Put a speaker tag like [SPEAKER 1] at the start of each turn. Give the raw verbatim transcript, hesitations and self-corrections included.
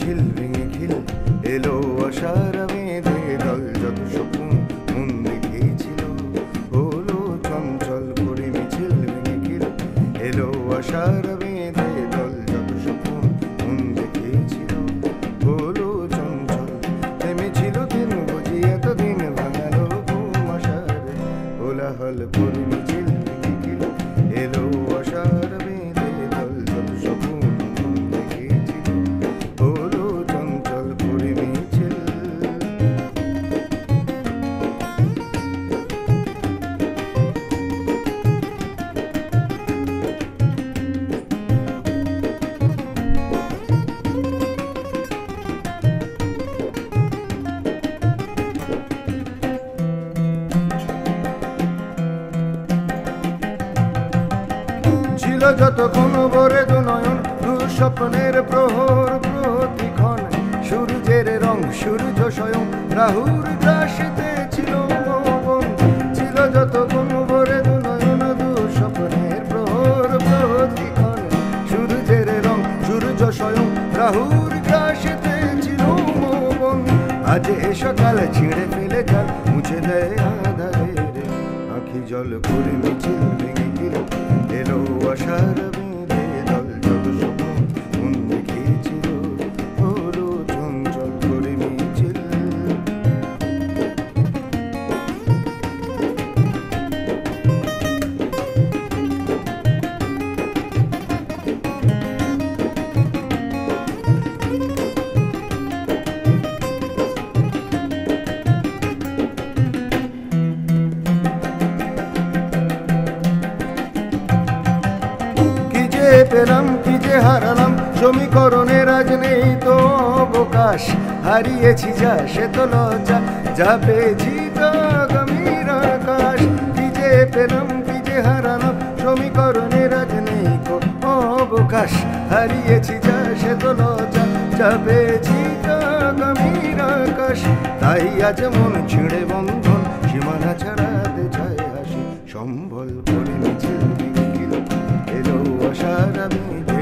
[SPEAKER 1] মিছিল ভেঙে খিল এলো আশার বেঁধে দল যত স্বপ্ন মন দেখেছিল হলো চঞ্চল করে মিছিল ভেঙে খিল এলো আশার বেঁধে দল যত স্বপ্ন মন দেখেছিল হলো চঞ্চল থেমেছিল দিন বুঝি এতদিন ভাঙালো ঘুম আশার কোলাহল করে মিছিল ভেঙে খিল এলো আশার বেঁধে দল যত স্বপ্ন মন দেখেছিল হলো চঞ্চল করে মিছিল। ছিল যতক্ষণ ভরে দু নয়ন দুঃস্বপ্নের প্রহর প্রতিক্ষণ সূর্যের রং সূর্য স্বয়ং রাহুর গ্রাসিতে ছিল মৌবন ছিল যতক্ষণ ভরে দু নয়ন দুঃস্বপ্নের প্রহর প্রতিক্ষণ সূর্যের রং সূর্য স্বয়ং রাহুর গ্রাসিতে ছিল মৌবন আজ এ সকাল ছিঁড়ে ফেলে যার মুছে দেয় আধারের আঁখি জল করে মিছিল ভেঙে গেল এলো আশার বেঁধে দল যত স্বপ্ন মন দেখেছিল হলো চঞ্চল করে মিছিল। পেলাম কি যে হারালাম সমীকরণের আজ নেই তো অবকাশ হারিয়েছি যা সে তো লজ্জা যা পেয়েছি তা গভীর আকাশ কি যে পেলাম কি যে হারালাম সমীকরণের আজ নেই তো অবকাশ হারিয়েছি যা সে তো লজ্জা যা পেয়েছি তা গভীর আকাশ তাই আজ মন ছিঁড়ে বন্ধন সীমানা ছাড়াতে চায় হাসি সম্বল করে মিছিল ভেঙে গেল এলো আশার বেঁধে